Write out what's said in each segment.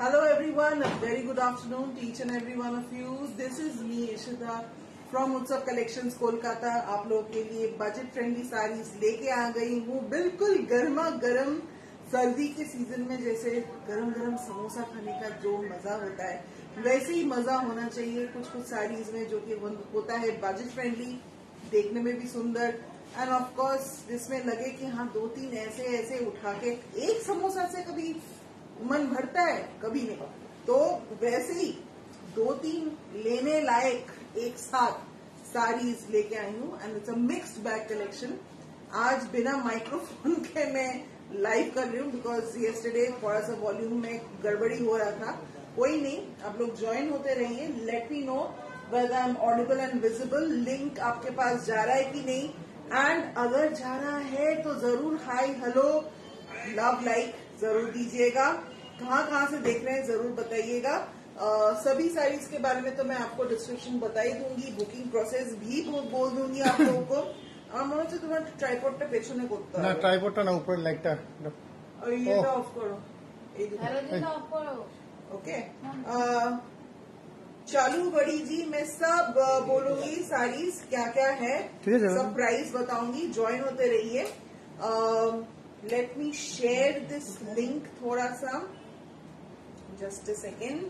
Hello everyone, a very good afternoon to each and every one of you. This is me Ishita from Utsav Collections Kolkata. आप लोगों के लिए budget friendly saris लेके आ गई हूँ. बिल्कुल गर्मा गर्म सर्दी के सीजन में जैसे गरम गरम समोसा खाने का जो मजा होता है वैसे ही मजा होना चाहिए कुछ कुछ साड़ीज में, जो कि होता है बजट फ्रेंडली, देखने में भी सुंदर एंड ऑफ कोर्स जिसमें लगे कि हाँ दो तीन ऐसे ऐसे उठा के एक समोसा से कभी मन भरता है, कभी नहीं. तो वैसे ही दो तीन लेने लायक एक साथ साड़ीज लेके आई हूँ and it's a mixed bag collection. आज बिना माइक्रोफोन के मैं लाइव कर रही हूँ बिकॉज येस्टरडे थोड़ा सा वॉल्यूम में गड़बड़ी हो रहा था. कोई नहीं, आप लोग ज्वाइन होते रहिए. Let me know whether I am audible and visible. Link आपके पास जा रहा है कि नहीं, एंड अगर जा रहा है तो जरूर हाई हेलो लव लाइक जरूर दीजिएगा. कहाँ से देख रहे हैं जरूर बताइएगा. सभी साड़ीज के बारे में तो मैं आपको डिस्क्रिप्शन बता ही दूंगी, बुकिंग प्रोसेस भी बोल दूंगी आप लोगों को. আমার মনে হচ্ছে তোমার ট্রাইপডটা পেছনে করতে হবে. না ট্রাইপডটা না, উপরে লাইটটা এটা অফ করো. এই হ্যালোজেন অফ করো. ओके. चालू बड़ी जी मैं सब बोलूंगी साड़ीज क्या क्या है, सब प्राइस बताऊंगी. ज्वाइन होते रहिए. Let me share this link थोड़ा सा, जस्ट अ सेकेंड.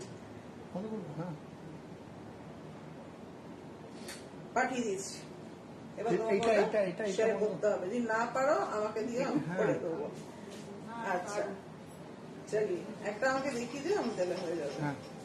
পাঠিয়ে দিচ্ছি. এবার শেয়ার করতে হবে. যদি না পারো আমাকে দিয়ে আমি করে দেবো. আচ্ছা चलिए একটা আমাকে দেখিয়ে দিও, আমি তাহলে হয়ে যাবে.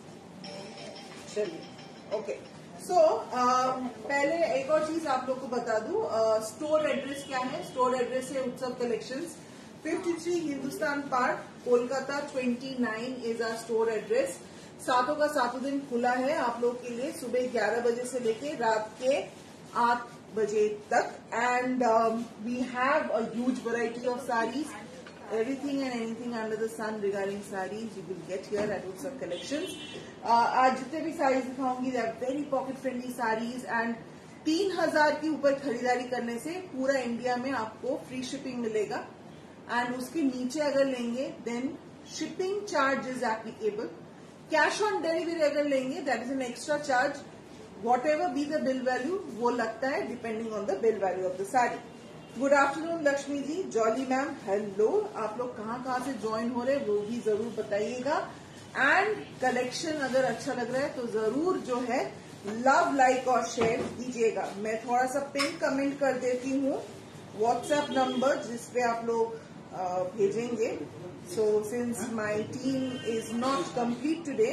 चलिए ओके. सो पहले एक और चीज आप लोग को बता दूं. स्टोर एड्रेस क्या है? स्टोर एड्रेस है Utsav collections, 53 Hindustan park, Kolkata 29 is our store address. सातों का सातों दिन खुला है आप लोग के लिए, सुबह 11 बजे से लेके रात के 8 बजे तक. And we have a huge variety of saris. Everything and anything under the sun regarding sarees you will get here at Utsav Collections. आज जितने भी साड़ीज दिखाऊंगी they are very pocket friendly sarees and 3000 के ऊपर खरीदारी करने से पूरा इंडिया में आपको फ्री शिपिंग मिलेगा. एंड उसके नीचे अगर लेंगे then shipping charge is applicable. Cash on delivery अगर लेंगे that is an extra charge. Whatever be the bill value वो लगता है depending on the bill value of the sari. Good afternoon Lakshmi ji, Jolly ma'am hello. आप लोग कहाँ से ज्वाइन हो रहे हैं वो भी जरूर बताइएगा. एंड कलेक्शन अगर अच्छा लग रहा है तो जरूर जो है लव लाइक और शेयर दीजिएगा. मैं थोड़ा सा पिन कमेंट कर देती हूँ व्हाट्सएप नंबर जिसपे आप लोग भेजेंगे. So since my team is not complete today,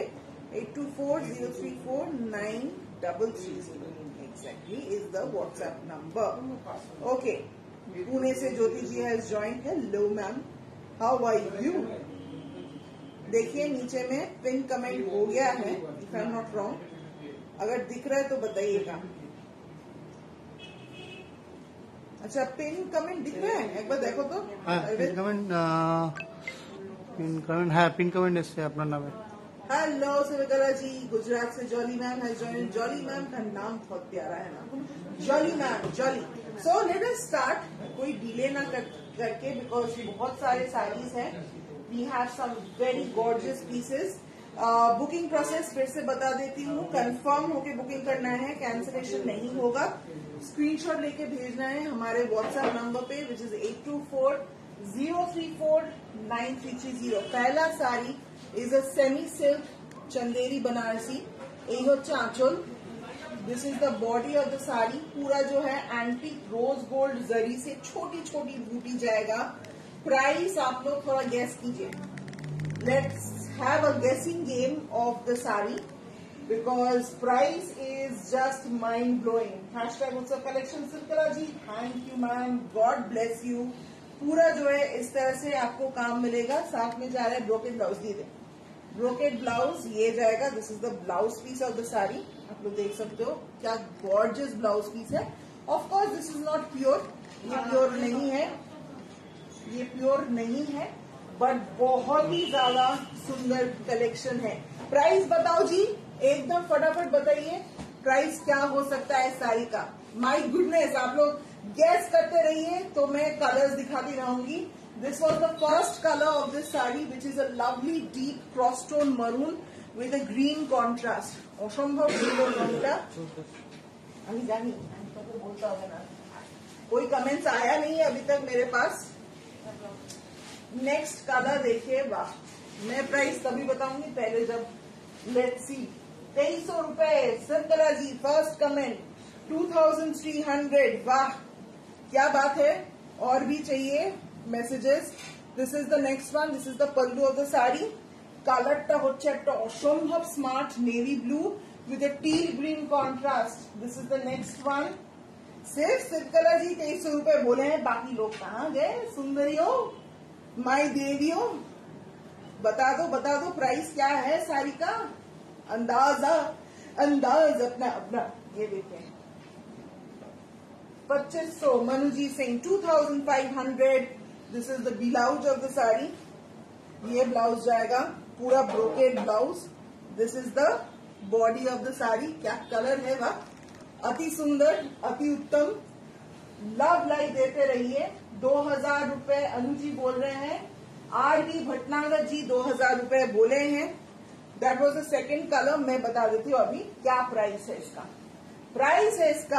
8240349330 exactly is the WhatsApp number. Okay. Pune से Jyoti ji has join. Hello ma'am, how are you? देखिए नीचे में पिन कमेंट हो गया है, if I am not wrong. अगर दिख रहा है तो बताइएगा. अच्छा पिन कमेंट दिख रहा है, एक बार देखो तो. पिन कमेंट इससे अपना नाम है. हेलो सुविकला जी, गुजरात से जॉली मैम है ज्वाइन. जॉली मैम का नाम बहुत प्यारा है ना, Jolly ma'am, Jolly. So let us start. कोई डिले ना करके बिकॉज बहुत सारे साड़ीज हैं. We have some very gorgeous pieces. Booking process फिर से बता देती हूँ. कंफर्म होके बुकिंग करना है, कैंसिलेशन नहीं होगा. स्क्रीनशॉट लेके भेजना है हमारे व्हाट्सएप नंबर पे विच इज 8240349330. पहला sari is a semi silk Chanderi Banarasi. এই হচ্ছে आंचल. This is the body of the sari. पूरा जो है एंटीक रोज गोल्ड जरी से छोटी छोटी बूटी जाएगा. प्राइस आप लोग थोड़ा गेस कीजिए. Let's have a guessing game of the sari because price is just mind blowing. Hashtag Utsav collection Silkala ji, thank you ma'am, God bless you. पूरा जो है इस तरह से आपको काम मिलेगा. साथ में जा रहा है ब्रोकेट ब्लाउज. दे दे ब्रोकेट ब्लाउज ये जाएगा. This is the blouse piece of the sari. आप लोग देख सकते हो क्या गॉर्जियस ब्लाउज पीस है. Of course this is not pure, ये प्योर नहीं है, ये प्योर नहीं है, बट बहुत ही ज्यादा सुंदर कलेक्शन है. प्राइस बताओ जी, एकदम फटाफट बताइए प्राइस क्या हो सकता है साड़ी का. माय गुडनेस, आप लोग गैस करते रहिए तो मैं कलर्स दिखाती रहूंगी. This was the first color of this sari, which is a lovely deep cross tone maroon with a green contrast. অসম্ভব সুন্দর রংটা। আমি জানি তোকে বলতে হবে না, कोई कमेंट्स आया नहीं है अभी तक मेरे पास। नेक्स्ट कलर देखिए, वाह, मैं प्राइस तभी बताऊंगी पहले जब, लेट्स सी। 2300 रुपए सिर्कला जी, फर्स्ट कमेंट 2300, वाह क्या बात है। और भी चाहिए messages. This is the next one, this is the pallu of the sari. কালারটা হচ্ছে একটা অসম্ভব smart navy blue with a teal green contrast. This is the next one. सिर्फ सिरकला जी 2300 रुपए बोले हैं, बाकी लोग कहाँ गए? सुंदरियों, माई देवियों, बता दो प्राइस क्या है साड़ी का। अंदाज अपना अपना। ये देखते हैं 2500, Manuji Singh 2500। This is the blouse of the sari. ये ब्लाउज जाएगा पूरा brocade blouse. This is the body of the sari. क्या कलर है वाह, अति सुंदर, अति उत्तम। लव लाइक देते रहिए। 2000 रुपए अनुजी बोल रहे हैं। आर.डी. भटनागर जी 2000 रुपए बोले हैं। That was the second colour. मैं बता देती हूँ अभी क्या प्राइस है इसका। प्राइस है इसका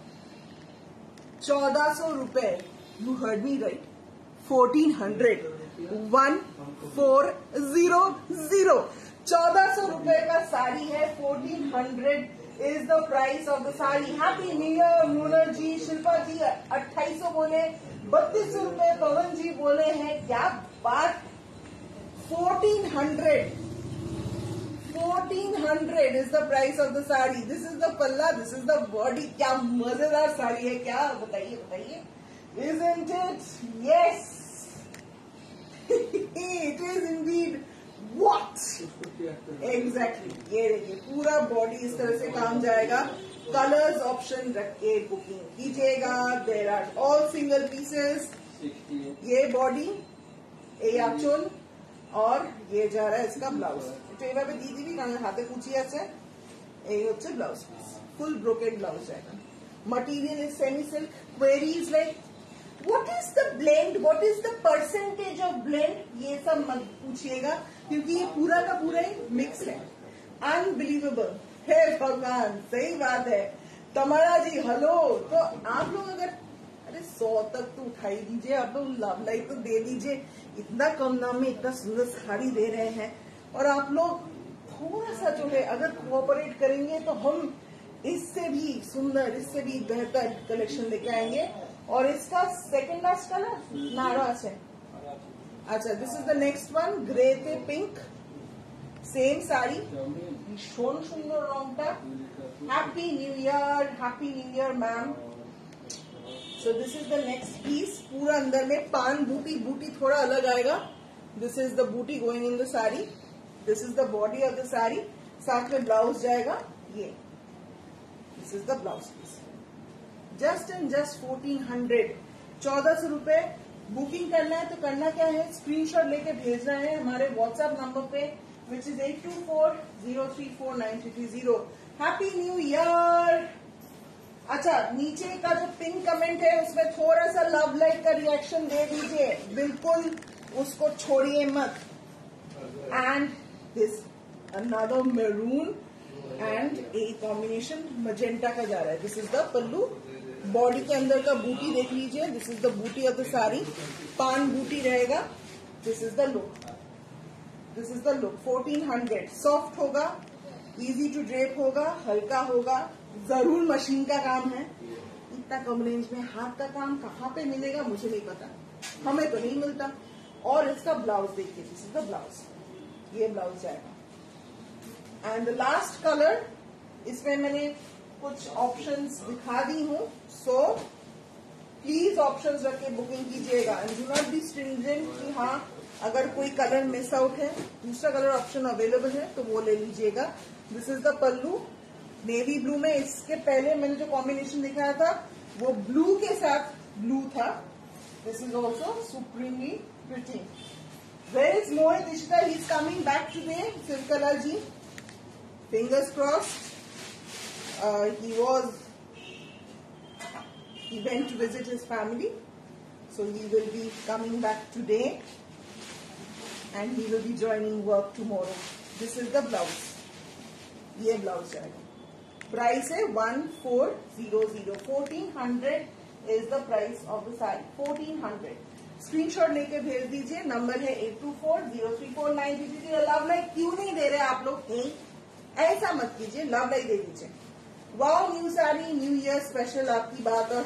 1400 रुपए। You heard me right, 1400, 1400। 1400 रुपए का साड़ी है। 1400 is the price of the sari. Happy new year Munar ji. Shilpa ji 2800 बोले। 3200 रुपए पवन जी बोले हैं। क्या बात, 1400 is the price of the sari. This is the palla, this is the body. क्या मजेदार साड़ी है, क्या बताइए बताइए। Isn't it? Yes. It is indeed। What? Exactly। ये देखिए पूरा बॉडी इस तरह से काम जाएगा। कलर्स ऑप्शन रख के बुकिंग कीजिएगा। There are all single pieces. ये बॉडी, ये आंचल, और ये जा रहा है इसका ब्लाउज। तो एभाবে দিয়ে দিবি, কারণ হাতে কুচি আছে। এই হচ্ছে blouse piece, full brocade blouse जाएगा। Material is semi silk. Queries like what is the blend, what is the percentage of blend, ये सब मत पूछिएगा, क्योंकि ये पूरा का पूरा ही मिक्स है। अनबिलीवेबल है भगवान, सही बात है। तमरा जी हेलो। तो आप लोग अगर 100 तक तो उठाई दीजिए, आप लोग लव लाइक तो दे दीजिए। इतना कम दाम में इतना सुंदर साड़ी दे रहे हैं, और आप लोग थोड़ा सा जो है अगर कोऑपरेट करेंगे तो हम इससे भी सुंदर, इससे भी बेहतर कलेक्शन लेके आएंगे। और इसका सेकंड लास्ट कलर नाराज है। अच्छा, this is the next one, grey the pink, same sari, भीषण सुंदर रंगटा। Happy new year ma'am. So this is the next piece. पूरा अंदर में पान बूटी, बूटी थोड़ा अलग आएगा। This is the buti going in the sari. This is the body of the sari. साथ में ब्लाउज जाएगा ये। This is the blouse piece. Just and just 1400। 1400 रुपए। बुकिंग करना है तो करना क्या है, स्क्रीनशॉट लेके भेजना है हमारे व्हाट्सएप नंबर पे, which is 8240349330। Happy new year. अच्छा, नीचे का जो पिन कमेंट है उसमें थोड़ा सा लव लाइक का रिएक्शन दे दीजिए, बिल्कुल उसको छोड़िए मत। And this another maroon and a combination magenta का जा रहा है। This is the pallu. Body के अंदर का बूटी देख लीजिए। This is the buti of the sari. पान बूटी रहेगा। This is the look. This is the look. 1400। Soft होगा, इजी टू ड्रेप होगा, हल्का होगा, जरूर मशीन का काम है। इतना कम रेंज में हाथ का काम कहाँ पे मिलेगा मुझे नहीं पता, हमें तो नहीं मिलता। और इसका ब्लाउज देखिए, दिस इज द ब्लाउज। ये ब्लाउज जाएगा। एंड द लास्ट कलर, इसमें मैंने कुछ ऑप्शंस दिखा दी हूँ। सो प्लीज ऑप्शंस रख के बुकिंग कीजिएगा। And do not be stringent कि हाँ अगर कोई कलर मिस आउट है, दूसरा कलर ऑप्शन अवेलेबल है तो वो ले लीजिएगा। This is the pallu, navy blue में। इसके पहले मैंने जो कॉम्बिनेशन दिखाया था वो ब्लू के साथ ब्लू था। This is also supremely pretty. Where is Mohit Ishita? He is coming back today. Sirkala ji, fingers crossed. He went to visit his family, So he will be coming back today and he will be joining work tomorrow. This is the blouse. ये blouse जाएगा. Price है 1400. 1400 is the price of the saree. 1400. Screenshot लेके भेज दीजिए. Number है 8240349333. Love like क्यों नहीं दे रहे आप लोग? ऐसा मत कीजिए, लव लाइक दे दीजिए. Wow, new sari, new year special. आपकी बात और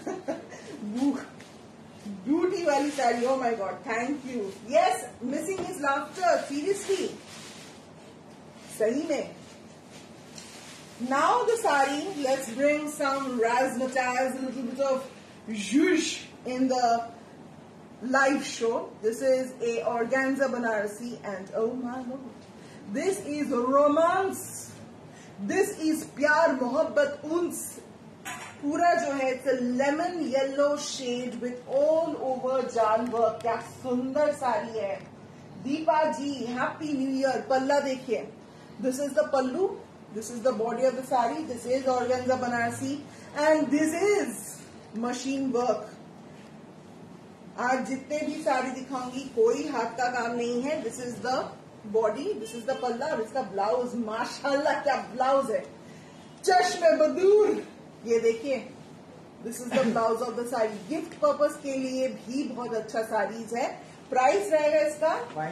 ब्यूटी वाली sari. Oh my God, thank you. Yes, missing is laughter. Seriously, सही में. Now the sari, let's bring some razzmatazz, a little bit of zhuzh in the live show. This is a organza Banarasi and oh my lord, this is romance. This is pyar, mohabbat, uns. Pura jo hai, it's a lemon yellow shade with all over jaan work. Kya sundar sari hai. Deepa ji, happy new year. Palla dekhiye. This is the pallu. This is the body of the sari. This is organza Banarasi and this is machine work. आज जितने भी साड़ी दिखाऊंगी कोई हाथ का काम नहीं है. This is the body, this is the पल्ला और इसका ब्लाउज. माशाल्लाह क्या ब्लाउज है. चश्मे बदूर. ये देखिए, this is the blouse of the sari. Gift purpose के लिए भी बहुत अच्छा साड़ीज है. प्राइस रहेगा इसका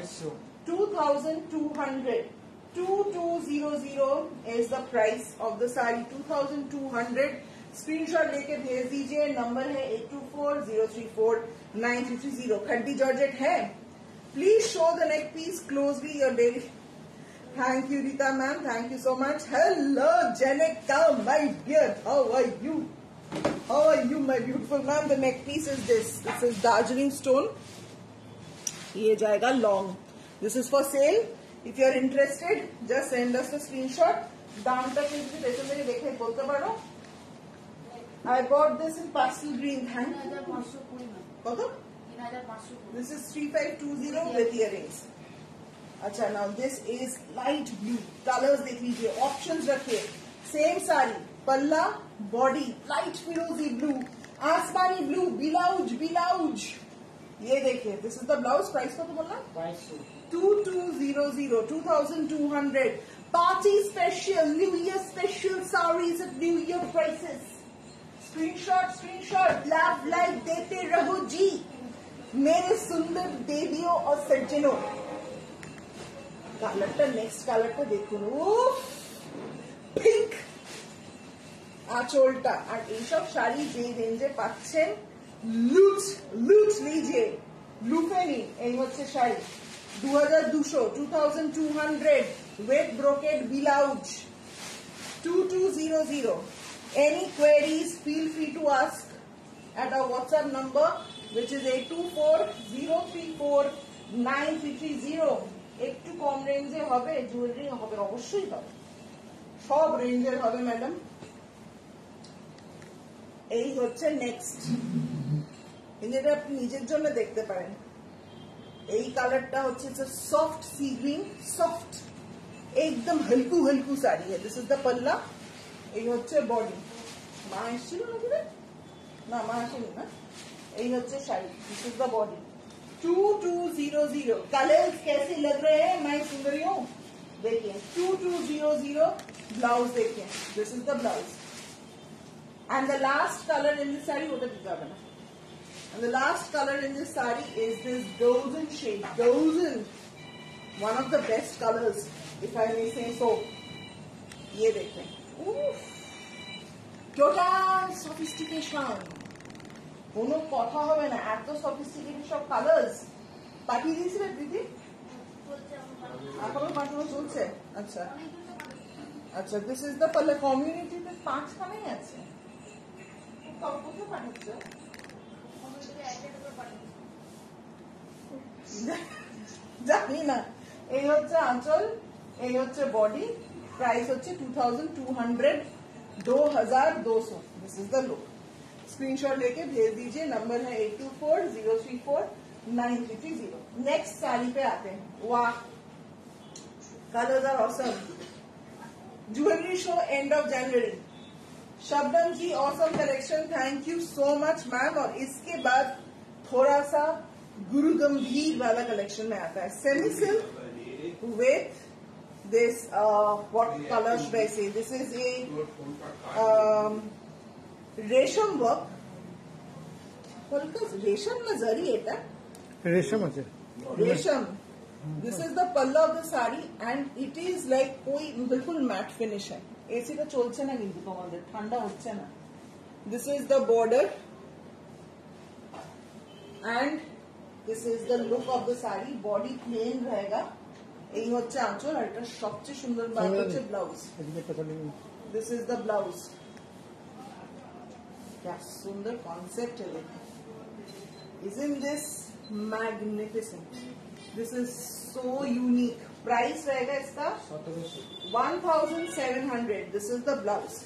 2200. 2200 is the price of the saree. 2200. Screenshot लेके भेज दीजिए. नंबर है 8240349330. खड्डी जॉर्जेट है. Please show the neck piece closely your daily. Thank you Rita ma'am, thank you so much. Hello Jenica my dear, how are you? How are you my beautiful ma'am? The neck piece is this is Darjeeling stone. ये जाएगा long. This is for sale. If you are interested, just send us a screenshot. दाम तक जैसे मेरे देखे बोलते पारो. I bought this in pastel green. Thank you. This is 3520 with earrings. अच्छा, now this is light blue. Colors देख लीजिए, options रखिए. Same saree, पल्ला, body, light फिरोजी blue, आसमानी blue, ब्लाउज. ये देखिए, this is the blouse. Price को तो बोलना 2200. 2200. Party special, New Year special sarees at New Year prices. Screenshot. Love like देते रहो जी मेरे सुंदर देवियों और सज्जनों. কালারটা, নেক্সট কালারটা দেখুন. পিঙ্ক আঁচলটা. আর এইসব শাড়ি যে রেঞ্জে পাচ্ছেন, লুট লিজিয়ে, লুফে নিন. এই হচ্ছে sari 2200 with brocade blouse. 2200. Any queries, feel free to ask at our WhatsApp number, which is 8240349330. একটু কম রেঞ্জে হবে, জুয়েলারি হবে, অবশ্যই হবে, সব রেঞ্জের হবে ম্যাডাম. এই হচ্ছে নেক্সট. যেটা আপনি নিজের জন্য দেখতে পারেন. এই কালারটা হচ্ছে সফট সি গ্রিন. সফট একদম হলকু হলকু শাড়ি है. This is the palla. এই হচ্ছে বডি. মা এসেছিল নাকি রে? না, মা আসেনি না. এই হচ্ছে sari. This is the body. 2200. Colours कैसे लग रहे हैं माय सुंदरियों? देखिए 2200. ब्लाउज देखिए, this is the blouse. And the last colour in this sari होता दिखा बना. And the last color in this saree is this golden shade. Golden, one of the best colors, if I may say so. ये देखें, total sophistication. কোনো কথা হবে না, এত sophisticated সব colors. পাঠিয়ে দিয়েছিলে দিদি? এখনো পাঠানো চলছে. আচ্ছা আচ্ছা. দিস ইজ দ্য পাল্লা. কমিউনিটিতে 5খানাই আছে. কোথায় পাঠাচ্ছে? জানি না. এই হচ্ছে আঁচল, এই হচ্ছে বডি. প্রাইস হচ্ছে 2200. 2200. This is the look. Screenshot लेके भेज दीजिए. नंबर है 8240349330. नेक्स्ट साड़ी पे आते हैं. वाह, colours are awesome. Jewellery show end of January. Shabnam ji, awesome collection. Thank you so much ma'am. और इसके बाद थोड़ा सा गुरु गंभीर वाला कलेक्शन में आता है. Semi silk with this what color should I say? This is a resham work. रेशम में जरी है रेशम रेशम. This is the palla of the sari and it is like कोई बिल्कुल मैट फिनिश है. एसी तो चलছে না কিন্তু তোমাদের ঠান্ডা হচ্ছে না. This is the border and this is the look of the sari. Body plain रहेगा. এই হচ্ছে আঁচল আর এটা সবচেয়ে সুন্দর বার হচ্ছে blouse. This is the blouse. क्या सुंदर कॉन्सेप्ट है. Isn't this magnificent? This is so unique. Price रहेगा इसका 1700. This is the blouse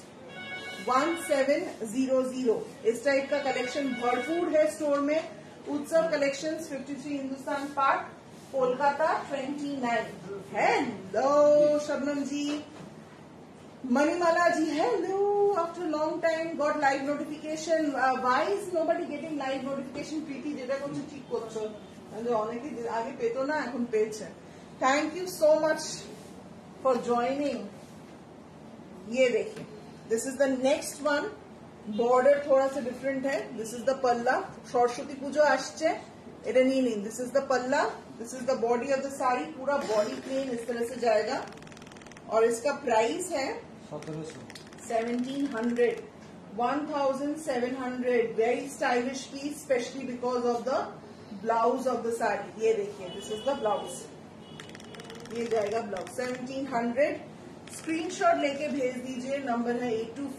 1700. इस टाइप का कलेक्शन भरपूर है स्टोर में. Utsav collections 53 Hindustan park Kolkata 29. Hello Shabnam ji, Manimala ji, hello. After long time got live notification. Why is nobody getting live notification? Preeti যেটা করছো ঠিক করছো, অনেকে আগে পেতো না, এখন পেয়েছে. Thank you so much for joining. ये देखिए, this is the next one. Border थोड़ा सा डिफरेंट है. दिस इज द पल्ला. सरस्वती पुजो आसছে, এটা নিয়ে নিন. This is the palla. This is the body of the sari. पूरा बॉडी प्लेन इस तरह से जाएगा और इसका प्राइस है 1700. 1700. Very stylish piece, specially because of the blouse of the sari. ये देखिए, दिस इज द ब्लाउज. ये जाएगा ब्लाउज 1700. स्क्रीनशॉट लेके भेज दीजिए. नंबर है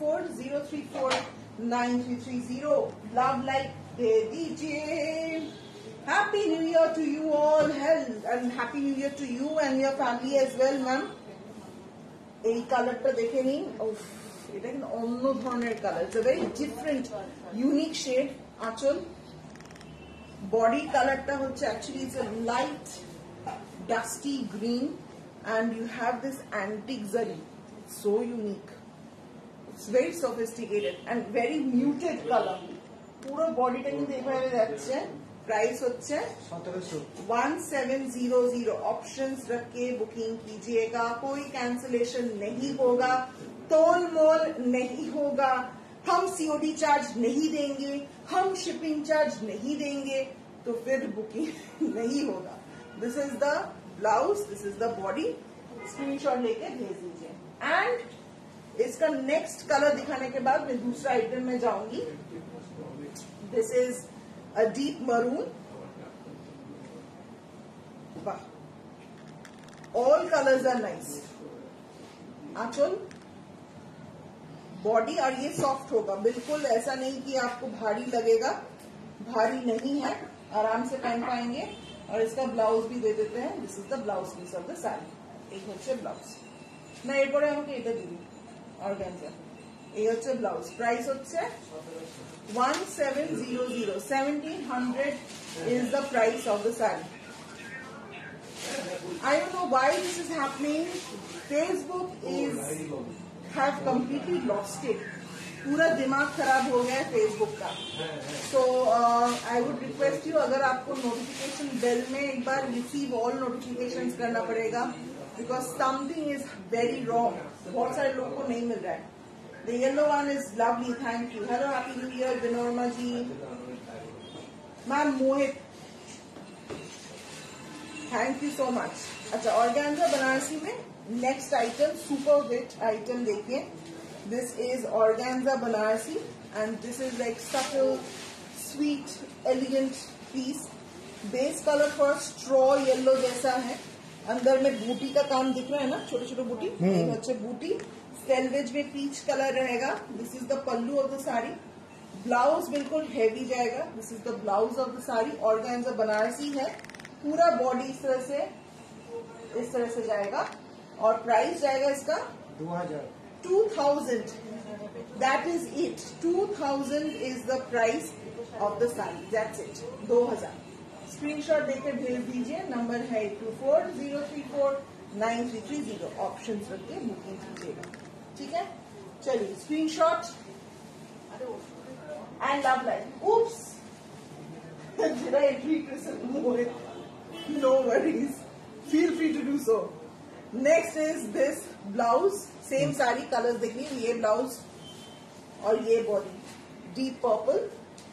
8240349330. लव लाइक दे दीजिए. Happy new year to you all. Health and happy new year to you and your family as well. Ma'am এই কালারটা দেখে নিন. এটা কিন্তু অন্য ধরনের colour. It's a very different unique shade. আঁচল বডি কালারটা হচ্ছে actually it's a light dusty green and you have this antique zari. It's so unique. It's very sophisticated and very muted color. पूरा body টা কিন্তু এভাবে যাচ্ছে. Price হচ্ছে 1700. Options रख के बुकिंग कीजिएगा. कोई कैंसिलेशन नहीं होगा, तोल मोल नहीं होगा. हम सीओडी चार्ज नहीं देंगे, हम शिपिंग चार्ज नहीं देंगे, तो फिर बुकिंग नहीं होगा. This is the blouse, this is the body. Screenshot लेके भेज दीजिए. एंड इसका नेक्स्ट कलर दिखाने के बाद मैं दूसरा आइटम में जाऊंगी. This is a deep maroon. वाह, ऑल कलर्स आर नाइस. आंचल, बॉडी, और ये सॉफ्ट होगा बिल्कुल. ऐसा नहीं कि आपको भारी लगेगा, भारी नहीं है, आराम से पहन पाएंगे. और इसका ब्लाउज भी दे देते हैं. This is the blouse piece of the sari. एक হচ্ছে ব্লাউজ না, এরপরে আমাকে এটা দিবি অর্গানজা. এই হচ্ছে ব্লাউজ. প্রাইস হচ্ছে 1700. 1700 is the price of the saree. I don't know why this is happening. Facebook have completely lost it. पूरा दिमाग खराब हो गया है फेसबुक का. So I would request you, अगर आपको नोटिफिकेशन बेल में एक बार रिसीव ऑल नोटिफिकेशंस करना पड़ेगा, because something is very wrong. बहुत सारे लोगों को नहीं मिल रहा है. The yellow one is lovely. Thank you. Hello, happy new year Vinorama ji. Ma'am Mohit, thank you so much. अच्छा, ऑर्गेन्जा बनारसी में next item, super hit item देखिए. This is organza Banarsi and this is like subtle, sweet, elegant piece. Base color for straw yellow जैसा है. अंदर में बूटी का काम दिख रहा है ना, छोटे छोटे बूटी. एक अच्छे बूटी. सेल्वेज में पीच कलर रहेगा. This is the pallu of the sari. Blouse बिल्कुल हैवी जाएगा. This is the blouse of the sari. organza Banarasi है. पूरा बॉडी इस तरह से जाएगा. और प्राइस जाएगा इसका 2000. That is it. 2000 is the price of the saree. That's it. 2000. Screenshot देकर भेज दीजिए. नंबर है 8240349330. ऑप्शंस रख के बुकिंग कीजिएगा. ठीक है, चलिए screenshot. And love life. Oops Did I remove it? No worries. Feel free to do so. Next is this blouse. Same सारी कलर्स देखिए, ये ब्लाउज और ये body deep purple,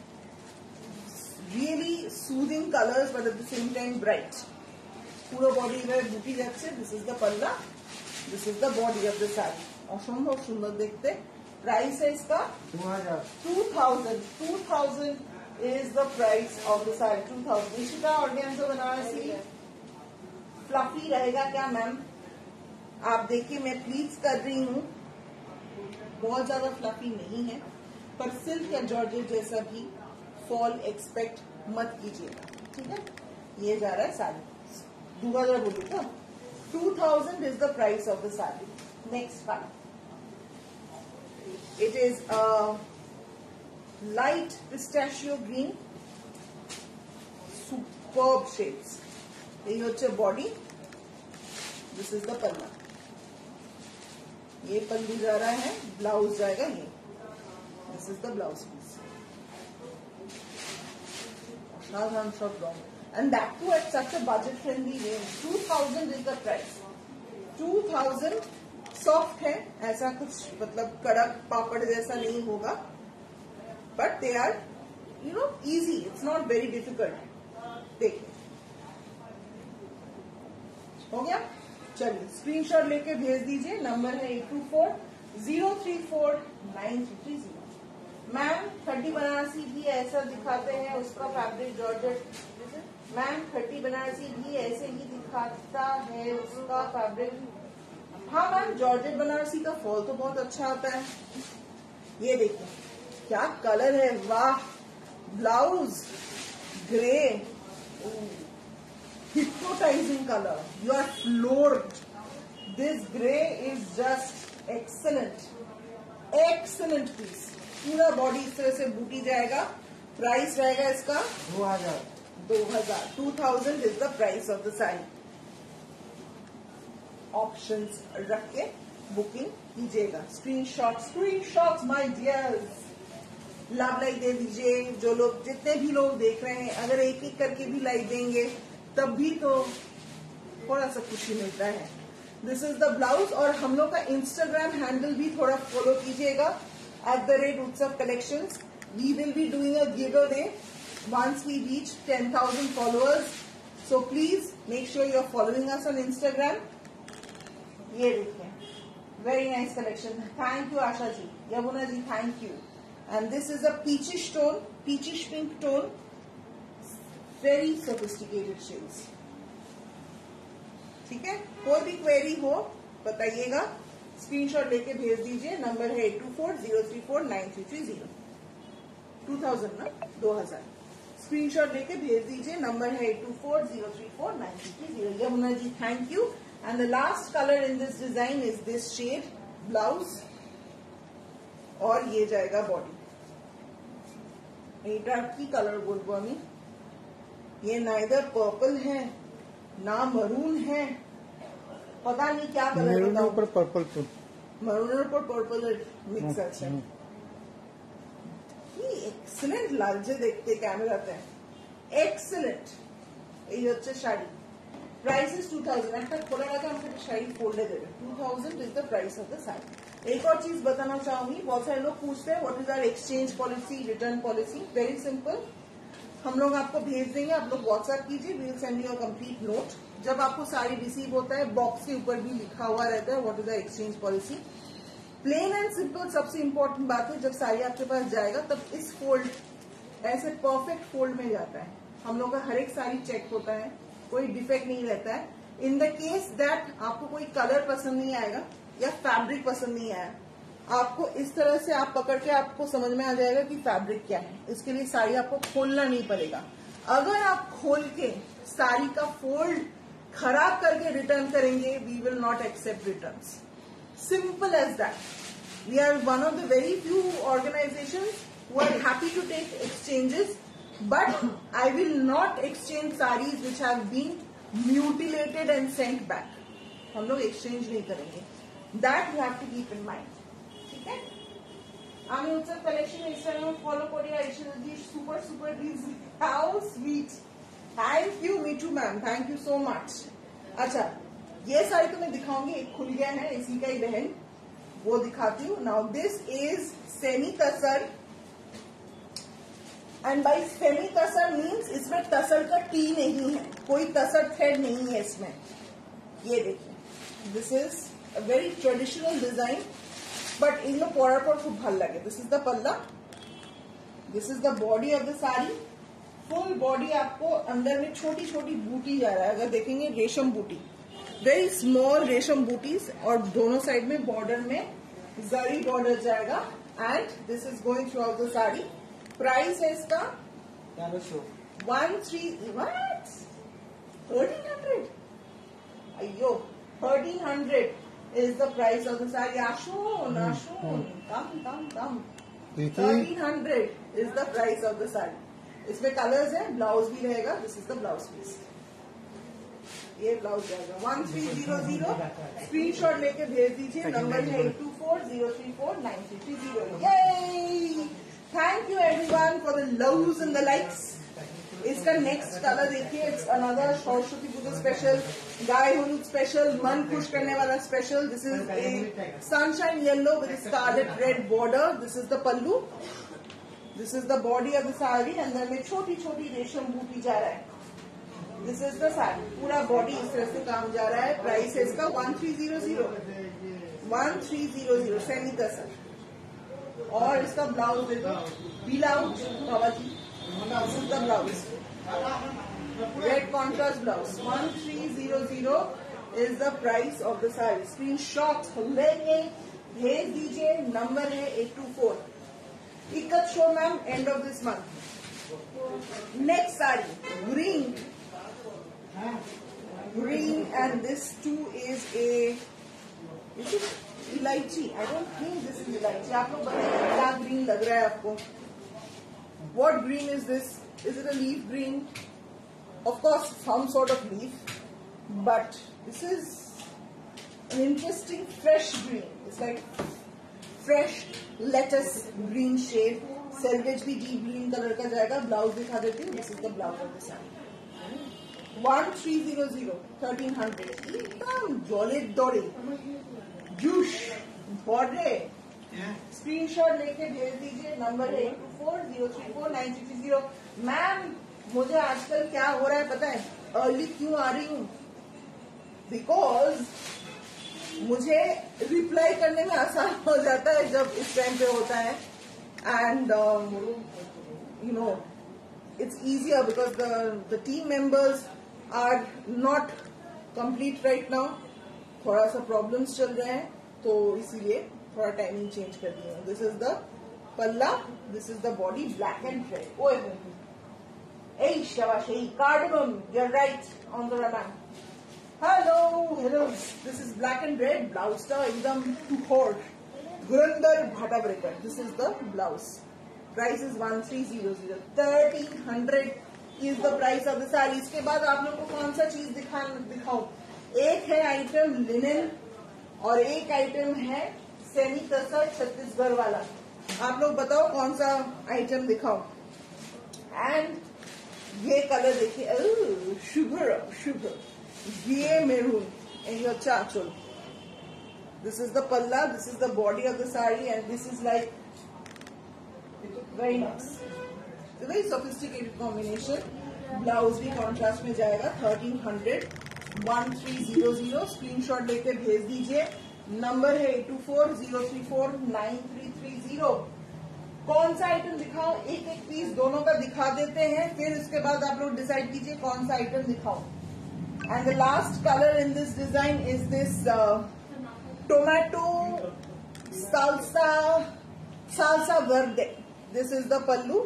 really soothing colours but at the same time bright. पूरा body में बूटी যাচ্ছে. This is the palla, this is the body of the sari. असंभव सुंदर देखते. प्राइस है इसका 2000. 2000 is the price of the sari. 2000. Ishika organza Banarasi fluffy रहेगा क्या मैम? आप देखिए, मैं प्लीज कर रही हूँ, बहुत ज्यादा फ्लफी नहीं है, पर सिल्क या जॉर्जेट जैसा भी फॉल एक्सपेक्ट मत कीजिएगा. ठीक है, ये जा रहा है साड़ी 2000 बोली तो 2000 is the price of the sari. Next colour, it is light pistachio green, superb shades. ये होच्छे बॉडी, दिस इज द पल्ला. ये पल्लू जा रहा है, ब्लाउज जाएगा ये. This is the blouse piece. साधारण short long, and that too at such a budget friendly range. 2000 is the price. 2000 soft है, ऐसा कुछ मतलब कड़क पापड़ जैसा नहीं होगा, but they are easy. It's not very difficult. देखिए, हो गया. चलिए, स्क्रीनशॉट लेके भेज दीजिए. नंबर है 8240349330. मैम 30 बनारसी भी ऐसा दिखाते हैं, उसका फैब्रिक जॉर्जेट. मैम 30 बनारसी भी ऐसे ही दिखाता है, उसका फैब्रिक. हाँ मैम, जॉर्जेट बनारसी का फॉल तो बहुत अच्छा आता है. ये देखिए क्या कलर है, वाह. Blouse grey, hypnotizing color. You are floored. This grey is just excellent. Excellent piece. पूरा बॉडी इस तरह से बूटी जाएगा. प्राइस रहेगा इसका 2000. 2000 is the price of the sari. Options रख के बुकिंग कीजिएगा. Screenshots my dears. Love like दे दीजिए. जो लोग, जितने भी लोग देख रहे हैं, अगर एक एक करके भी लाइक देंगे तब भी तो थोड़ा सा खुशी मिलता है. This is the blouse. और हम लोग का इंस्टाग्राम हैंडल भी थोड़ा फॉलो कीजिएगा, @Utsav collections. We will be doing a giveaway once we reach 10,000 followers. So please make sure you're following us on Instagram. ये देखिए, very nice collection. Thank you Asha ji, Yamuna ji, thank you. And this is a peachish tone, peachish pink tone. Very sophisticated shades. ठीक है, कोई भी query हो बताइएगा. Screenshot लेके भेज दीजिए. नंबर है 8240349330. 2000 ना 2000. स्क्रीनशॉट लेके भेज दीजिए. नंबर है 8240349330. Yamuna ji, thank you. And the last colour in this design is this shade. Blouse और ये जाएगा बॉडी. এটা কি कलर बोलबो আমি? ये नाइदर पर्पल है ना मरून है, पता नहीं क्या कलर. मेरून ऊपर पर्पल तो मरून ऊपर पर्पल मिक्स আছে. एक्सीलेंट লাগছে দেখতে ক্যামেরাতে. এক্সেলেন্ট. এই হচ্ছে শাড়ি. Price is 2000. একটা খোলা রাখা আমাকে শাড়ি ফোল্ডে দেবে. 2000 is the price of the sari. एक और चीज बताना चाहूंगी, बहुत सारे लोग पूछते हैं what is our exchange policy, return policy. Very simple. हम लोग आपको भेज देंगे, आप लोग व्हाट्सएप कीजिए. We will send you a complete note. जब आपको साड़ी रिसीव होता है, बॉक्स के ऊपर भी लिखा हुआ रहता है what is our exchange policy. Plain and simple. सबसे इम्पोर्टेंट बात है, जब साड़ी आपके पास जाएगा तब इस फोल्ड ऐसे परफेक्ट फोल्ड में जाता है. हम लोग का हर एक साड़ी चेक होता है, कोई डिफेक्ट नहीं रहता है. इन द केस दैट आपको कोई कलर पसंद नहीं आएगा या फैब्रिक पसंद नहीं आया, आपको इस तरह से आप पकड़ के आपको समझ में आ जाएगा कि फैब्रिक क्या है. इसके लिए साड़ी आपको खोलना नहीं पड़ेगा. अगर आप खोल के साड़ी का फोल्ड खराब करके रिटर्न करेंगे, we will not accept return. Simple as that. We are one of the very few organisations who are happy to take exchanges, but I will not exchange sarees which have been mutilated and sent back. हम लोग exchange नहीं करेंगे. That you have to keep in mind. ठीक है? আমি উৎসব collection Instagram follow করি আর ইশাদি সুপার সুপার ডিজ how sweet thank you Mithu ma'am thank you so much. अच्छा ये साड़ी तो मैं दिखाऊंगी, एक खुल गया है इसी का ही बहन, वो दिखाती हूँ। Now this is semi tussar and by semi tussar means इसमें तसर का टी नहीं है, कोई तसर थ्रेड नहीं है इसमें। ये देखिए this is a very traditional design but इनमें पौड़ा पर खूब भल लगे। This is the palla, this is the body of the sari. Full body आपको अंदर में छोटी छोटी बूटी जा रहा है, अगर देखेंगे रेशम बूटी, वेरी स्मॉल रेशम बूटीज, और दोनों साइड में बॉर्डर में जरी बॉर्डर जाएगा and this is going throughout the sari. Price है इसका 1300 अयो 1300 is the price of the saree. Ashun, come. 1300 is the price of the saree. इसमें कलर्स है, ब्लाउज भी रहेगा। This is the blouse piece, ये ब्लाउज जाएगा 1300। स्क्रीनशॉट लेके भेज दीजिए, नंबर है 8240349330। Thank you everyone for the loves and the likes. इसका नेक्स्ट कलर देखिए, it's another Saraswati Puja special, Gaye Holud special, मन खुश करने वाला special. This is a sunshine yellow with scarlet red border. This is the pallu, this is the body of the sari, अंदर में छोटी छोटी रेशम बूटी जा रहा है। दिस इज द साड़ी, पूरा बॉडी इस तरह से काम जा रहा है। प्राइस है इसका 1300 सेमी तसर। और इसका ब्लाउज देखो, ब्लाउज बाबा जी, this is the blouse, red contrast blouse. 1300 is the price of the sari. Screenshot लेंगे, भेज दीजिए, नंबर है 824। Ikat show ma'am, end of this month. Next sari green and this too is it elaichi? I don't think this is elaichi. आप लोग बताइए क्या green लग रहा है आपको? What green is this? Is it a leaf green? Of course, some sort of leaf, but this is an interesting fresh green. It's like fresh lettuce green shade. Selvage भी deep green color का जाएगा। Blouse दिखा देती हूँ। This is the blouse of the saree. 1300 1300 एकदम जॉलिड दौड़े Jewish border. Screenshot लेके भेज दीजिए, नंबर है 8240349330। मैम मुझे आजकल क्या हो रहा है पता है? अर्ली क्यों आ रही हूँ? बिकॉज मुझे रिप्लाई करने में आसान हो जाता है जब इस टाइम पे होता है, and you know it's easier because the team members are not complete right now. थोड़ा सा problems चल रहे हैं तो इसीलिए थोड़ा टाइमिंग चेंज कर दिया। This is the पल्ला, this is the body, black and red. ओए hey शाबाश, hey cardamom, you're right on the run. Hello, this is black and red blouse का एकदम too hot. Gurinder Bhattavrekar, this is the blouse. Price is 1300 1300 is the price of the sari. इसके बाद आप लोग को कौन सा चीज दिखाऊं? एक है आइटम लिनन और एक आइटम है सेमी तसर छत्तीसगढ़ वाला। आप लोग बताओ कौन सा आइटम दिखाऊं? एंड ये कलर देखिए, शुगर ये मेरून एंड योर चाचुल। This is the palla, this is the body of the sari and this is like very nice, very sophisticated combination. Blouse भी कॉन्ट्रास्ट में जाएगा। 1300 1300 स्क्रीनशॉट लेके भेज दीजिए, नंबर है 8240349330। कौन सा आइटम दिखाऊं? एक एक पीस दोनों का दिखा देते हैं, फिर उसके बाद आप लोग डिसाइड कीजिए कौन सा आइटम दिखाऊं। And the last colour in this design is this tomato salsa verde. This is the pallu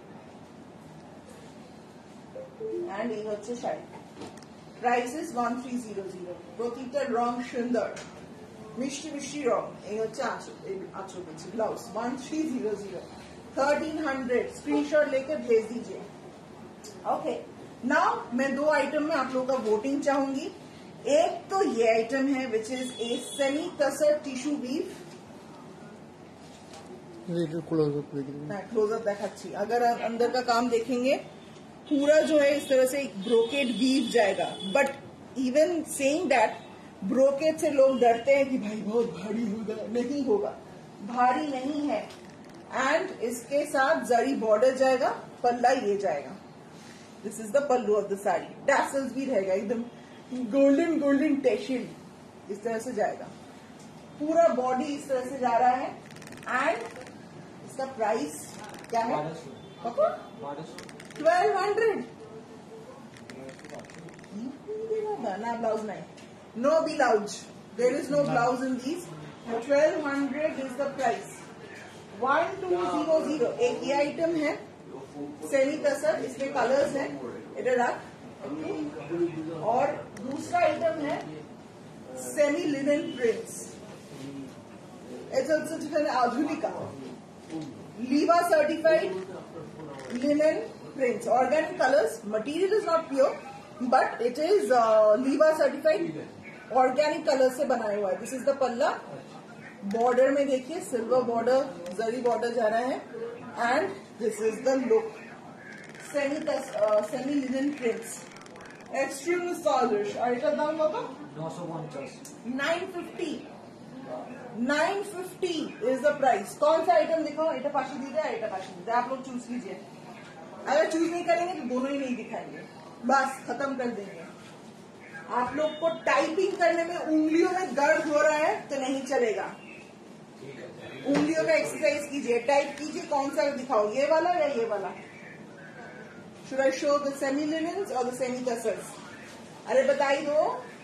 and এই হচ্ছে শাড়ি। Price is 1300। প্রতিটা রং সুন্দর, মিষ্টি মিষ্টি রং। এই হচ্ছে আঁচল বলছি ব্লাউজ। 1300 1300 स्क्रीनशॉट लेकर भेज दीजिए। ओके, नाउ मैं दो आइटम में आप लोगों का वोटिंग चाहूंगी। एक तो ये आइटम है which is a semi tussar tissue weave. Closeup देखाচ্ছি। अगर आप अंदर का काम देखेंगे पूरा जो है इस तरह से एक ब्रोकेड वीव जाएगा, but even saying that brocade से लोग डरते हैं कि भाई बहुत भारी होगा, नहीं होगा, भारी नहीं है। एंड इसके साथ जरी बॉर्डर जाएगा, पल्ला ये जाएगा। This is the pallu of the sari. Tassels भी रहेगा एकदम गोल्डन गोल्डन टेशिल, इस तरह से जाएगा। पूरा बॉडी इस तरह से जा रहा है। एंड इसका प्राइस क्या है? 1200। ना ब्लाउज नहीं, no blouse, there is no blouse in these. 1200 is the price. 1200। एक ये आइटम है सेमी तसर, इसमें कलर्स है, इधर रख। और दूसरा आइटम है सेमी लिनन प्रिंट्स। आधुनिका Liva certified linen prints, organic colours. Material is not pure but it is Liva certified, organic colour से बनाया हुआ है। This is the palla. Border में देखिए सिल्वर बॉर्डर, जरी बॉर्डर जा रहा है। And this is the look, semi linen prints, extreme stylish. और इसका दाम होगा 950। 950 इज द प्राइस। कौन सा आइटम दिखाओ? एटा पाशी दीजिए, एटा पाशी दीजिए, आप लोग चूज कीजिए। अगर चूज नहीं करेंगे तो दोनों ही नहीं दिखाएंगे, बस खत्म कर देंगे। आप लोग को टाइपिंग करने में उंगलियों में दर्द हो रहा है तो नहीं चलेगा। उंगलियों का एक्सरसाइज कीजिए, टाइप कीजिए, कौन सा दिखाओ, ये वाला या ये वाला। Should I show the semi linens और द सेमी तसर्स? अरे बताई दो,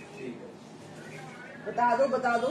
बता दो, बता दो।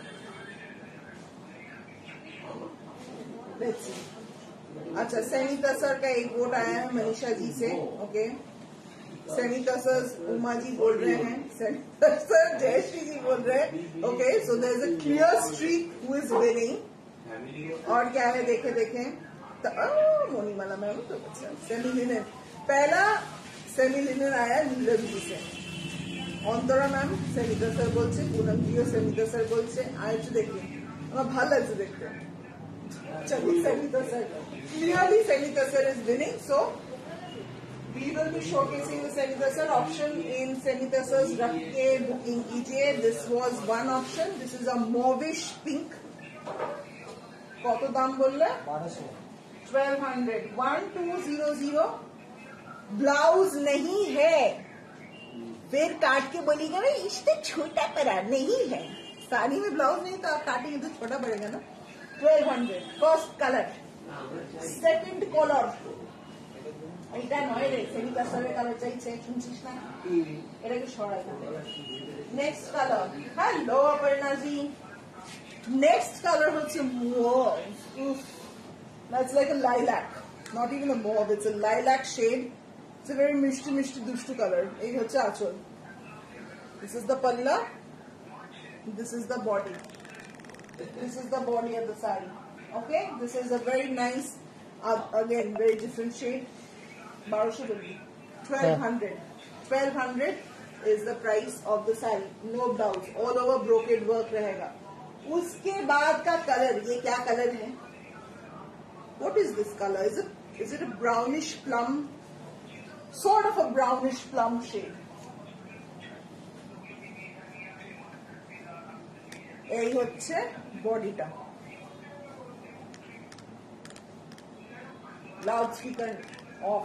Let's see. अच्छा, सेमी तसर का एक वोट आया है मनीषा जी से। ओके, सेमी तसर उमा जी बोल रहे हैं, सेमी तसर जयश्री जी बोल रहे हैं। Okay, so there is a clear streak who is winning. और क्या है देखे देखें। मोनीमाला मैम तो सेमी लिनन, पहला सेमी लिनन आया नीलम जी से। অন্তরা ম্যাম সেমি তসর বলছে, পুনম জিও সেমি তসর বলছে। আজ দেখি আমার ভালো লাগছে দেখতে। चलिए, semi tussar clearly semi tussar is winning. So we will be showcasing the semi tussar option in semi tussars. रख के बुकिंग कीजिए। This was one option. This is a mauvish pink. কত দাম বললে? 1200। 1200। ब्लाउज नहीं है, फिर काट के बोलिएगा ना इससे छोटा पड़ा, नहीं है। साड़ी में ब्लाउज नहीं तो आप काटेंगे तो छोटा पड़ेगा ना। 1200। First colour, second colour. এটা নয় রে, সেমি কালার কালার চাইছে, শুনছিস না? এটাকে সরাই না। Next colour. Hello Aparnaji. Next colour হচ্ছে mauve. That's like a lilac, not even a mauve, it's a lilac shade. It's a very mishti mishti dushtu color. এই হচ্ছে আঁচল। This is the palla. This is the body. This is the body of the sari. Okay, this is a very nice, again very different shade. 1200. 1200. 1200 is the price of the sari. No blouse, all over brocade work रहेगा। उसके बाद का colour, ये क्या colour है? What is this color? Is it a brownish plum? Sort of a brownish plum shade. এই হচ্ছে বডিটা। Loud speaker off.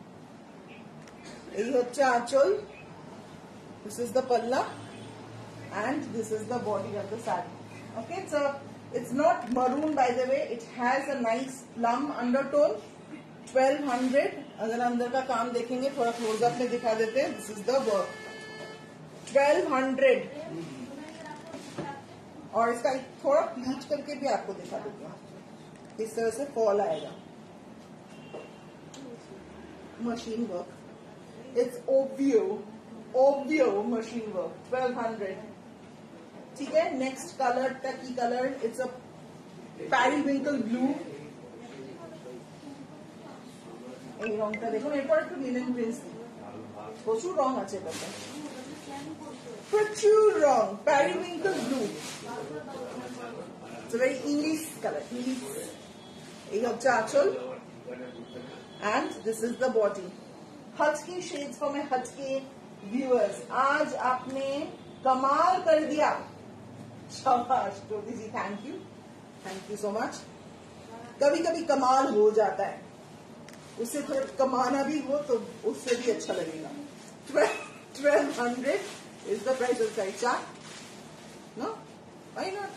এই হচ্ছে আঁচল। This is the palla and this is the body of the sari. Okay, so it's not maroon by the way, it has a nice plum undertone. 1200। अगर अंदर का काम देखेंगे थोड़ा क्लोजअप में दिखा देते हैं। This is the work. 1200। और इसका थोड़ा प्लीच करके भी आपको दिखा देते हैं, इस तरह से फॉल आएगा। मशीन वर्क, इट्स ओवियो मशीन वर्क। 1200। ठीक है, नेक्स्ट कलर टकी colour, it's a periwinkle blue. এই রংটা দেখুন, এরপর একটু লিনেন প্রিন্টস। প্রচুর রং আছে এটাতে, প্রচুর রং। Periwinkle blue, it's a very English colour, English এই হচ্ছে আঁচল and this is the body. हचके shades for my हचके viewers. आज आपने कमाल कर दिया. शाबाश Jyoti ji, thank you so much. कभी कभी कमाल हो जाता है, उससे थोड़ा कमाना भी हो तो उससे भी अच्छा लगेगा. 1200 is the price of side chart. No, why not?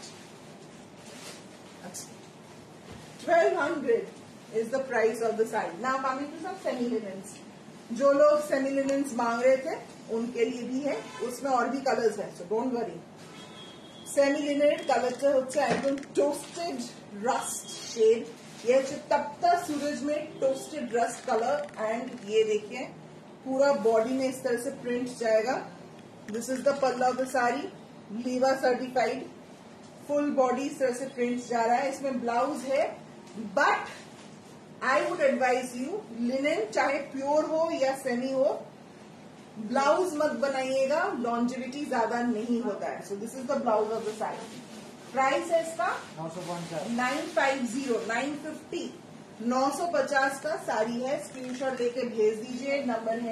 1200 is the price of the sari. Now coming to some semi linens. जो लोग सेमी लिनेंस मांग रहे थे उनके लिए भी है, उसमें और भी कलर्स है, so don't worry. Semi linen कलरটা হচ্ছে একদম টোস্টেড রাস্ট शेड. ये হচ্ছে तपता सूरज में टोस्टेड रस्ट कलर. एंड ये देखिए पूरा बॉडी में इस तरह से प्रिंट जाएगा. This is the palla of the sari, Liva certified. Full body इस तरह से प्रिंट जा रहा है. इसमें ब्लाउज है, but I would advise you linen चाहे प्योर हो या सेमी हो, ब्लाउज मत बनाइएगा, लॉन्जेविटी ज्यादा नहीं होता है. So this is the blouse of the sari. Price है इसका 950, 950, 950 का साड़ी है. स्क्रीनशॉट लेके भेज दीजिए. नंबर है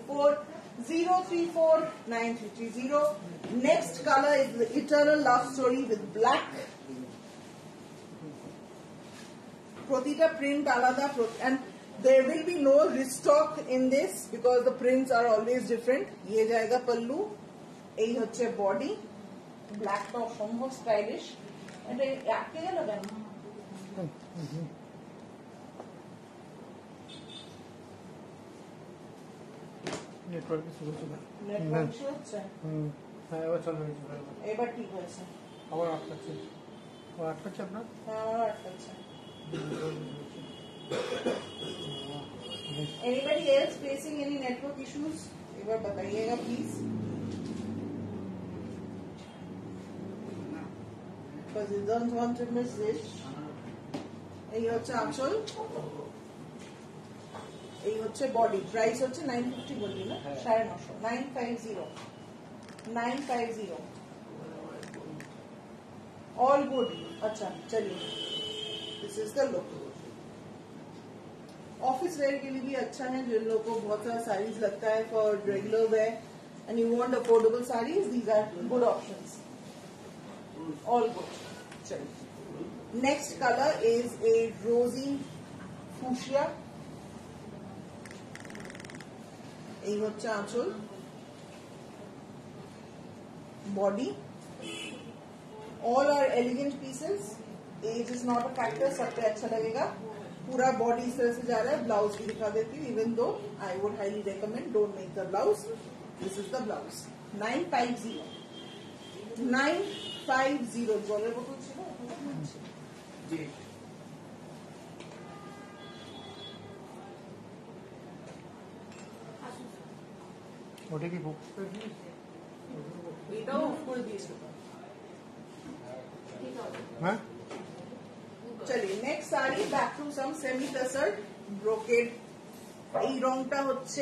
8240349330. Next colour is the eternal love story with black. প্রতিটা প্রিন্ট আলাদা, and there will be no restock in this because the prints are always different. ये जाएगा पल्लू, এই হচ্ছে বডি. ব্ল্যাকটা অসম্ভব স্টাইলিশ. এটা আটকে গেল কেন? নেটওয়ার্ক শুরু হচ্ছে. নেটওয়ার্ক ইস্যু হচ্ছে. হ্যাঁ এবার চলবে. এবার ঠিক হয়েছে. আবার আটকাচ্ছে. আবার আটকাচ্ছে আপনার? হ্যাঁ আমার আটকাচ্ছে. Anybody else facing any network issues? एक बार बताइएगा please, because you don't want to miss this. এই হচ্ছে আঁচল, এই হচ্ছে বডি. প্রাইস হচ্ছে 950 বললি না? 950, 950 ऑल गुड. अच्छा चलिए, this is the look. Office wear के लिए भी अच्छा है. जिन लोगों को बहुत सारा साड़ीज लगता है for regular wear and you want affordable saris, these are good options. All good. चलिए, next colour is a rosy fuchsia. এই হচ্ছে আঁচল, body. All are elegant pieces. Age is not a factor, सब पे अच्छा लगेगा. पूरा बॉडी इस तरह से जा रहा है. ब्लाउज भी दिखा देती हूँ, even though I would highly recommend don't make the blouse. This is the blouse. 950, 950. জলের বোতল ছিল জি. ওটা কি বুক? এটাও অফ করে দিয়েছে. হ্যাঁ চলিয়ে next sari. Back to some semi tussar brocade. এই রংটা হচ্ছে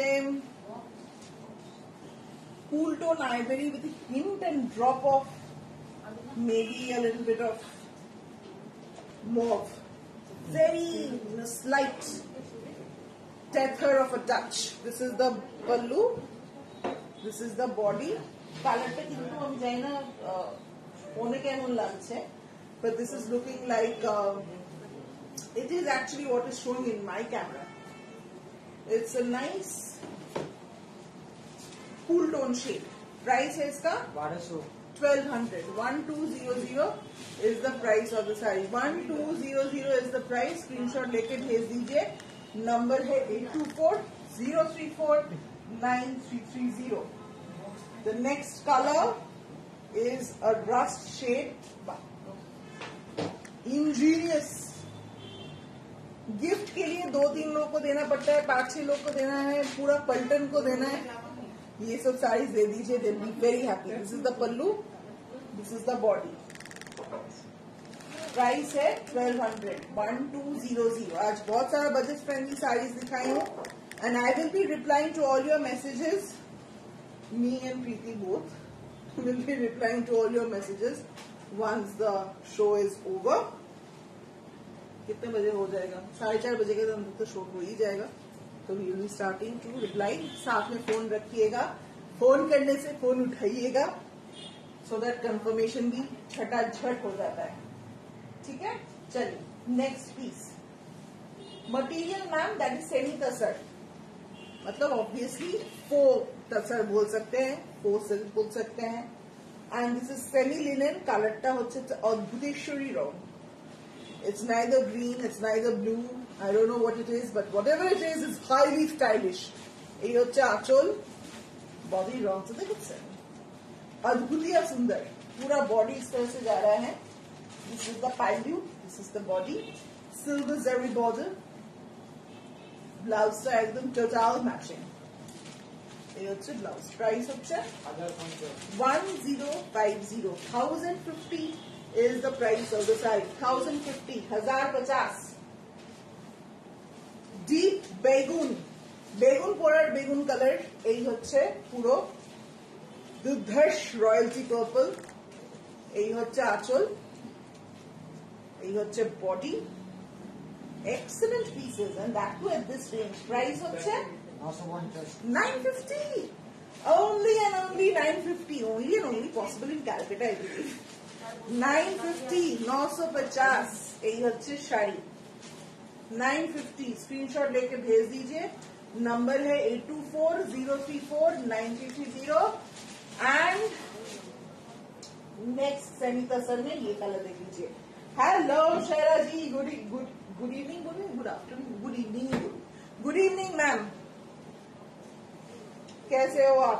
cool tone ivory with a hint and drop of maybe a little bit of mauve. Very slight tether of a touch. This is the pallu. This is the body. কালারটা কিন্তু আমি জানি না ফোনে কেমন লাগছে, but this is looking like it is actually what is showing in my camera. It's a nice cool tone shade. Price है इसका 1200. 1200 is the price of the saree. 1200 is the price. Screenshot लेके भेज दीजिए. Number है 8240349330. The next color is a rust shade. Ingenious. Gift के लिए 2-3 लोग को देना पड़ता है, 5-6 लोग को देना है, पूरा पलटन को देना है. ये सब साड़ीज दे दीजिए, they be very happy. This is the pallu, this is the body. Price है 1200. 1200. आज बहुत सारा बजट फ्रेंडली साड़ीज दिखाई हूँ, and I will be replying to all your messages. Me and Preeti both will be replying to all your messages once the show is over. कितने बजे हो जाएगा? 4:30 बजे के अंदर तो शो हो ही जाएगा। तो we will be starting to reply. साथ में फोन रखिएगा, फोन करने से फोन उठाइएगा, सो दैट कंफर्मेशन भी झटाझट हो जाता है। ठीक है, चलिए next piece. Material ma'am that is semi tussar, मतलब ऑब्वियसली फोर तसर बोल सकते हैं, फोर सिल्क बोल सकते हैं। And this is semi linen, कालरटा হচ্ছে অদ্ভুতেশ্বরী রং। It's neither green, it's neither blue, I don't know what it is, but whatever it is, it's highly stylish. এই হচ্ছে আঁচল, बॉडी रंग से देखते हैं अद्भुत या सुंदर, पूरा बॉडी इस तरह से जा रहा है। This is the pallu, this is the body, silver zari border, ब्लाउजটা একদম টোটাল ম্যাচিং। এই হচ্ছে ব্লাউজ। প্রাইস হচ্ছে 1050, 1050 is the price of the saree। 1050, 1050। Deep বেগুন, বেগুন পোড়ার বেগুন কালার, এই হচ্ছে পুরো দুর্ধর্ষ রয়্যালটি পার্পল। এই হচ্ছে আঁচল, এই হচ্ছে body. Excellent pieces, and that too at this range. Price হচ্ছে 950, only and only 950, only and only possible in Calcutta, I believe। 950, 950। এই হচ্ছে শাড়ি 950। स्क्रीनशॉट लेके भेज दीजिए। नंबर है 8240349330। एंड नेक्स्ट सेमी तसर में ये कलर देख लीजिए। Hello Shera ji, good evening, good afternoon, good evening ma'am, कैसे हो आप?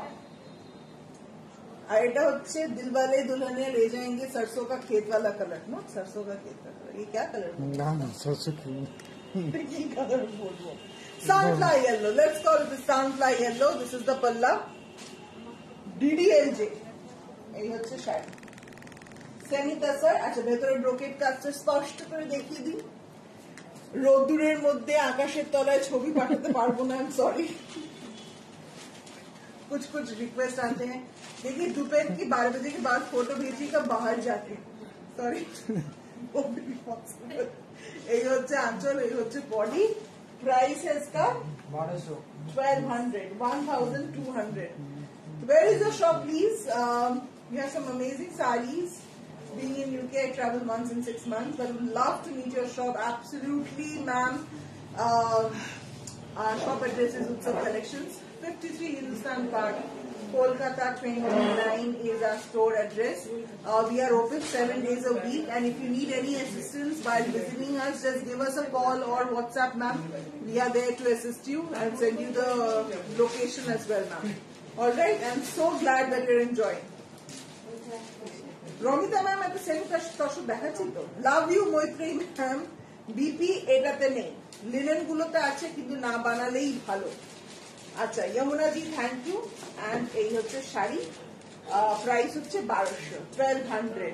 এটা হচ্ছে दिलवाले दुल्हनिया ले जाएंगे सरसों का खेत वाला कलर ना, सरसों का खेत का कलर। ये क्या कलर है? ना सरसों की कलर बोलो, sunflower yellow, let's call it the sunflower yellow। this is the palla, DDLJ। এই হচ্ছে শাড়ি সেমি তাসার। আচ্ছা, ভেতরে ব্রোকেট কাজটা স্পষ্ট করে দেখিয়ে দিই। রোদ্দুরের মধ্যে আকাশের তলায় ছবি পাঠাতে পারবো না, আই এম সরি। कुछ रिक्वेस्ट आते हैं। देखिए दोपहर की 12 बजे के बाद फोटो भेजिएगा बाहर जाके, सॉरी वो भी पॉसिबल। এই হচ্ছে আঁচল, এই হচ্ছে বডি। प्राइस है इसका 1200, 1200। Where is the shop, please? We have some amazing sarees। Being in UK, I travel once in 6 months, but would love to meet your shop. Absolutely, ma'am। Our shop address is Utsav Collections, 53 Hindustan Park, Kolkata 29 is our store address। We are open 7 days a week, and if you need any assistance while visiting us, just give us a call or WhatsApp, ma'am। We are there to assist you and send you the location as well, ma'am। All right, I'm so glad that you're enjoying। Ramita ma'am একটা semi tussar দেখাচ্ছি তো। Love you Maitri ma'am. BP এটাতে নেই, linen গুলোতে আছে, কিন্তু না বানালেই ভালো। আচ্ছা, Jamuna ji thank you. And এই হচ্ছে শাড়ি, প্রাইস হচ্ছে 1200।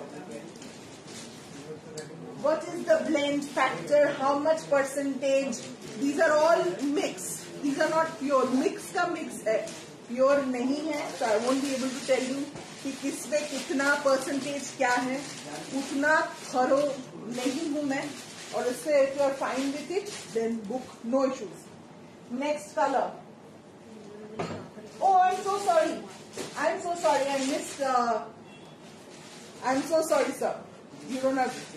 What is the blend factor? How much percentage? These are all mix, these are not pure। mix का mix है, प्योर नहीं है। so I won't be able to tell you कि किसमें कितना परसेंटेज क्या है, उतना थरो नहीं हूं मैं। और इससे if you are fine with it, then book, no issues। next color। oh, I'm so sorry, I missed। I'm so sorry sir, you don't have to।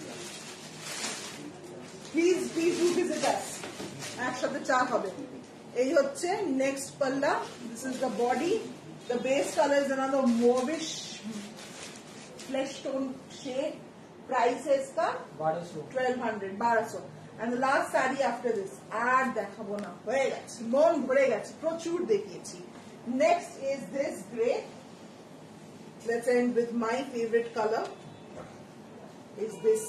please do visit us। একসাথে চা হবে। এই হচ্ছে next palla. This is the body. The base colour is another mauvish flesh tone shade. Price है इसका 1200। And the last sari after this. আর দেখাবো না, হয়ে গেছে, মন ভরে গেছে, প্রচুর দেখিয়েছি। Next is this grey. Let's end with my favourite colour is this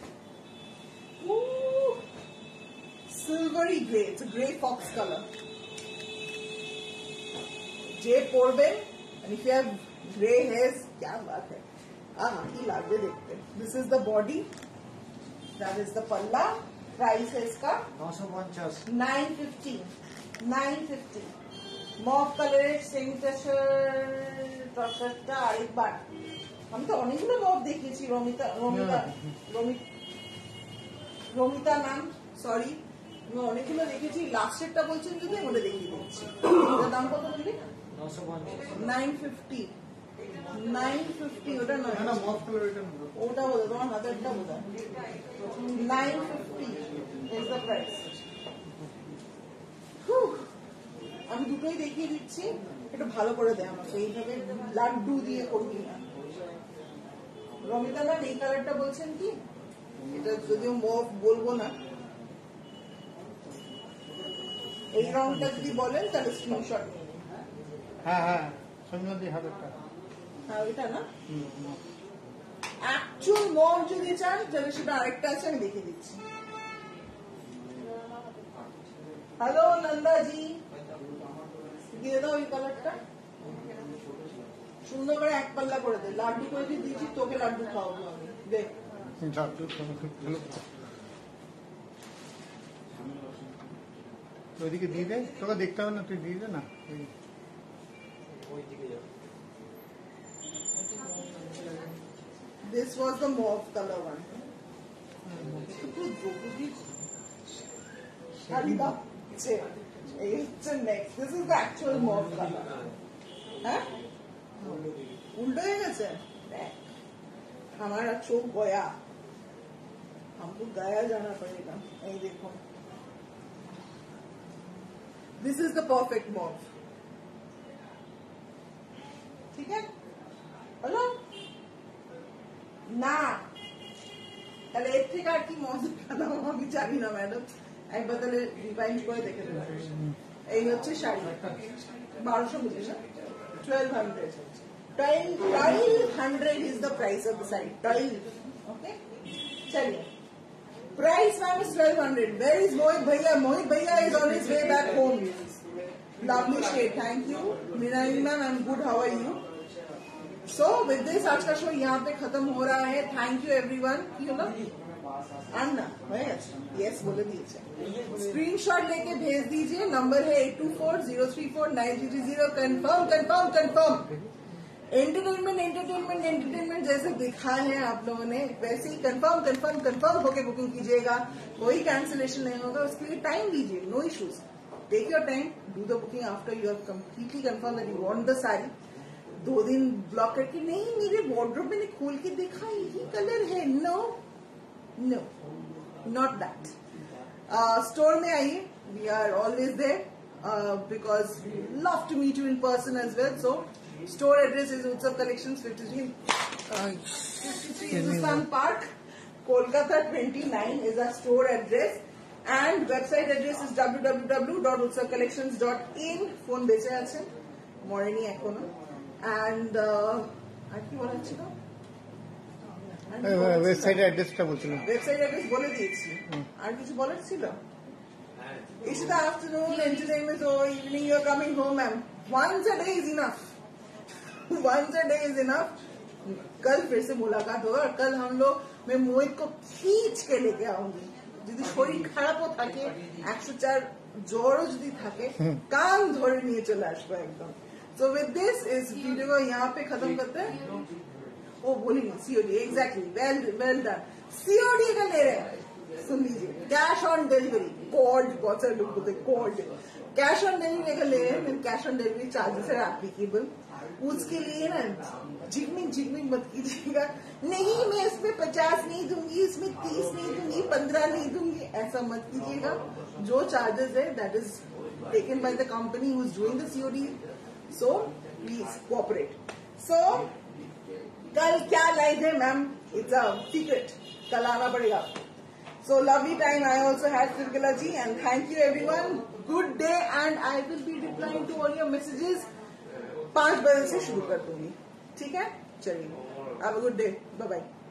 silvery gray। it's a gray fox color। जे पोरबेन, and if you have gray hairs, क्या बात है, की लागते देखते। This is the body, that is the palla. Price है इसका 950। मॉफ कलर सेम तसरটা আরেকবার। আমি তো অনেকগুলো মফ দেখিয়েছি। রমিতা রমিতা ম্যাম সরি আমি অনেকগুলো দেখেছি লাস্টেরটা বলছেন যদি আমি ওটা দেখিয়ে দিচ্ছি ওটার দাম কত বললি 950 950 ওটা নয় না মফ কালার এটা না ওটা বলো তোমার হাতেরটা বোধ 950 is the price আমি দুটোই দেখিয়ে দিচ্ছি একটু ভালো করে দেয় আমাকে এইভাবে লাড্ডু দিয়ে করবি না রমিতা ম্যাম এই কালারটা বলছেন কি এটা যদিও মফ বলবো না এই রংটা যদি বলেন তাহলে স্ক্রিনশট নিয়ে নিন হ্যাঁ হ্যাঁ সন্ধ্যা হাজারটা হ্যাঁ ওইটা না অ্যাকচুয়াল মফ যদি চান তাহলে সেটা আরেকটা আছে আমি দেখিয়ে দিচ্ছি হ্যালো নন্দাজি দিয়ে দাও ওই কালারটা সুন্দর করে এক পাল্লা করে দে লাড্ডু করে দিয়ে দিচ্ছি তোকে লাড্ডু খাওয়াবো আমি দেখ ওইদিকে দিয়ে দে তোকে দেখতে হবে না তুই দিয়ে দে না This was the mauve color one. Next. This is the actual mauve color. Huh? उल्टा है कैसे? हमारा चौक गया हमको गया जाना पड़ेगा यही देखो This is the perfect mauve. ठीक है? हेलो না তাহলে এর থেকে আর কি মজা পেলাম আমি জানি না ম্যাডাম একবার তাহলে রিভাইন্ড করে দেখে দেবো এই হচ্ছে শাড়ি 1200 বুঝিস 1200 is the price of the saree 12 okay चलिए price ma'am is 1200 where is Mohit bhaiya is on his way back home lovely shade thank you Meenali ma'am I'm good how are you So with this आज का show यहाँ पे खत्म हो रहा है thank you everyone you know अन्ना yes बोले दीजिए स्क्रीनशॉट लेके भेज दीजिए नंबर है 8240349330 कंफर्म एंटरटेनमेंट जैसे दिखा है आप लोगों ने वैसे ही कंफर्म होके बुकिंग कीजिएगा कोई कैंसिलेशन नहीं होगा उसके लिए टाइम दीजिए no issues take your time do the booking after you are completely confirm that you want the sari 2 दिन ब्लॉक करके नहीं मेरे वार्डरोब मैंने खोल के देखा यही कलर है नो नॉट दैट स्टोर में आइए we are always there because love to meet you in person as well so store address is Utsav collections 53 Hindustan park Kolkata 29 is our store address and website address is www.utsavcollections.in phone বেঁচে আছে মরেনি এখনো and আর কি বলা ছিল website অ্যাড্রেসটা বলছিলাম website address বলে দিয়েছি আর কিছু বলার ছিল It's the afternoon, entertainment, so evening you're coming home, ma'am. Once a day is enough. Once a day is enough. कल फिर से मुलाकात होगा और कल हम लोग मैं मोहित को खींच के लेके आऊंगी যদি শরীর খারাপও থাকে 104 জ্বরও যদি থাকে কান ধরে নিয়ে চলে আসবো একদম So with this is video को यहाँ पे खत्म करते हैं ओ बोलेंगे COD exactly well done COD का ले रहे हैं सुन लीजिए कैश ऑन डिलीवरी कोड बहुत सारे लोग बोलते कोड कैश ऑन डिलीवरी का ले रहे हैं कैश ऑन डिलीवरी चार्जेस है एप्लीकेबल उसके लिए ना झिकमिक मत कीजिएगा नहीं मैं इसमें 50 नहीं दूंगी इसमें 30 नहीं दूंगी 15 नहीं दूंगी ऐसा मत कीजिएगा जो चार्जेस है that is taken by the company who is doing the COD So please cooperate. So कल क्या लाइव है मैम इट्स अ सीक्रेट कल आना पड़ेगा So lovely time I also had Sirkala ji and thank you everyone good day and I will be replying to all your messages 5 बजे से शुरू कर दूंगी ठीक है चलिए have a good day bye bye